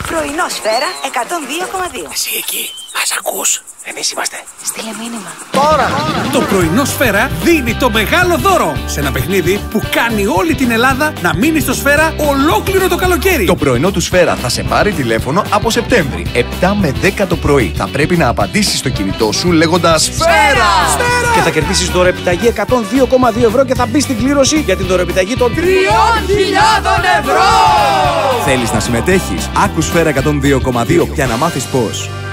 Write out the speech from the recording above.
Πρωινό Σφαίρα 102,2. Εσύ εκεί, μας ακούς? Εμείς είμαστε. Στείλε μήνυμα. Τώρα! Το πρωινό Σφαίρα δίνει το μεγάλο δώρο σε ένα παιχνίδι που κάνει όλη την Ελλάδα να μείνει στο Σφαίρα ολόκληρο το καλοκαίρι. Το πρωινό του Σφαίρα θα σε πάρει τηλέφωνο από Σεπτέμβρη, 7 με 10 το πρωί. Θα πρέπει να απαντήσεις στο κινητό σου λέγοντας Σφαίρα! Και θα κερδίσεις δωρεπιταγή 102,2 ευρώ και θα μπει στην κλήρωση για την δωρεπιταγή των 3.000 ευρώ! Θέλεις να συμμετέχεις? Άκου Σφαίρα 102,2 για να μάθεις πώς.